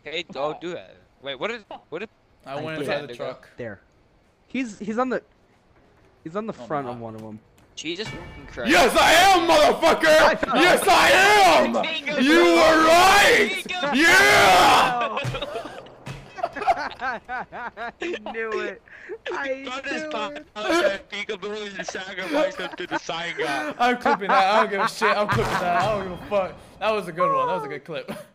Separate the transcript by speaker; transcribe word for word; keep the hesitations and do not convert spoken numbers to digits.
Speaker 1: Hey, don't do that. Wait, what is what is?
Speaker 2: I went
Speaker 1: put
Speaker 2: inside
Speaker 1: that
Speaker 2: the
Speaker 1: nigga.
Speaker 2: truck.
Speaker 3: There. He's he's on the he's on the
Speaker 2: Oh,
Speaker 3: front
Speaker 2: my.
Speaker 3: of one of them.
Speaker 1: Jesus fucking Christ.
Speaker 4: Yes, I am, motherfucker! Yes, I am!
Speaker 1: Bingo,
Speaker 4: You
Speaker 1: bro.
Speaker 4: were right!
Speaker 1: Bingo.
Speaker 4: Yeah!
Speaker 3: I knew it. I
Speaker 1: Got
Speaker 3: knew
Speaker 1: this
Speaker 3: it.
Speaker 1: podcast, peekaboo and sacrifice him to the sign god.
Speaker 2: I'm clipping that. I don't give a shit. I'm clipping that. I don't give a fuck. That was a good one. That was a good clip.